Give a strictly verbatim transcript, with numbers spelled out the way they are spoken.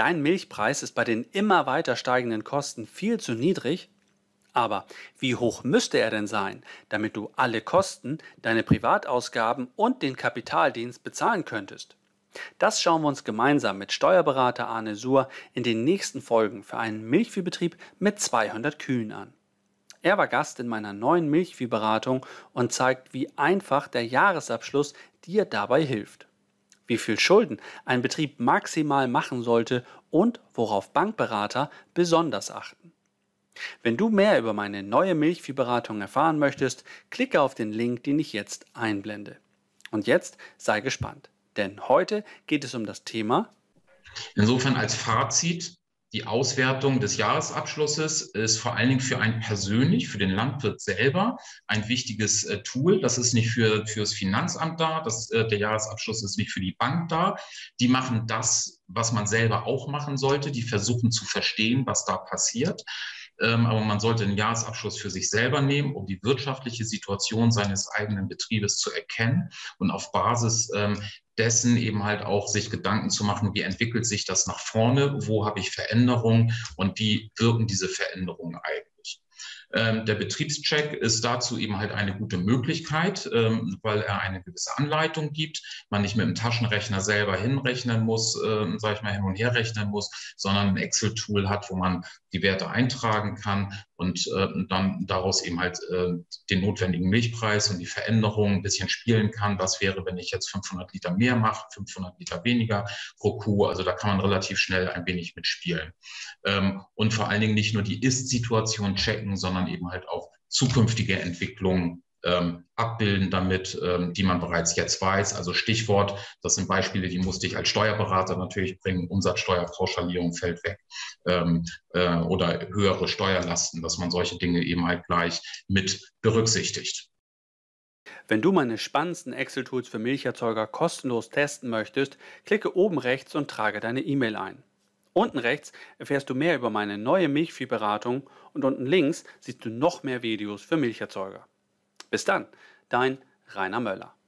Dein Milchpreis ist bei den immer weiter steigenden Kosten viel zu niedrig. Aber wie hoch müsste er denn sein, damit du alle Kosten, deine Privatausgaben und den Kapitaldienst bezahlen könntest? Das schauen wir uns gemeinsam mit Steuerberater Arne Suhr in den nächsten Folgen für einen Milchviehbetrieb mit zweihundert Kühen an. Er war Gast in meiner neuen Milchviehberatung und zeigt, wie einfach der Jahresabschluss dir dabei hilft. Wie viel Schulden ein Betrieb maximal machen sollte und worauf Bankberater besonders achten. Wenn du mehr über meine neue Milchviehberatung erfahren möchtest, klicke auf den Link, den ich jetzt einblende. Und jetzt sei gespannt, denn heute geht es um das Thema. Insofern als Fazit: Die Auswertung des Jahresabschlusses ist vor allen Dingen für einen persönlich, für den Landwirt selber ein wichtiges äh, Tool. Das ist nicht für fürs Finanzamt da, das, äh, der Jahresabschluss ist nicht für die Bank da. Die machen das, was man selber auch machen sollte. Die versuchen zu verstehen, was da passiert. Ähm, aber man sollte den Jahresabschluss für sich selber nehmen, um die wirtschaftliche Situation seines eigenen Betriebes zu erkennen und auf Basis ähm, dessen eben halt auch sich Gedanken zu machen, wie entwickelt sich das nach vorne, wo habe ich Veränderungen und wie wirken diese Veränderungen eigentlich. Ähm, der Betriebscheck ist dazu eben halt eine gute Möglichkeit, ähm, weil er eine gewisse Anleitung gibt, man nicht mit dem Taschenrechner selber hinrechnen muss, äh, sage ich mal, hin und her rechnen muss, sondern ein Excel-Tool hat, wo man die Werte eintragen kann und äh, dann daraus eben halt äh, den notwendigen Milchpreis und die Veränderungen ein bisschen spielen kann. Was wäre, wenn ich jetzt fünfhundert Liter mehr mache, fünfhundert Liter weniger pro Kuh? Also da kann man relativ schnell ein wenig mitspielen. Ähm, und vor allen Dingen nicht nur die Ist-Situation checken, sondern eben halt auch zukünftige Entwicklungen ähm, abbilden damit, ähm, die man bereits jetzt weiß. Also Stichwort, das sind Beispiele, die musste ich als Steuerberater natürlich bringen. Umsatzsteuerpauschalierung fällt weg ähm, äh, oder höhere Steuerlasten, dass man solche Dinge eben halt gleich mit berücksichtigt. Wenn du meine spannendsten Excel-Tools für Milcherzeuger kostenlos testen möchtest, klicke oben rechts und trage deine E-Mail ein. Unten rechts erfährst du mehr über meine neue Milchviehberatung und unten links siehst du noch mehr Videos für Milcherzeuger. Bis dann, dein Rainer Möller.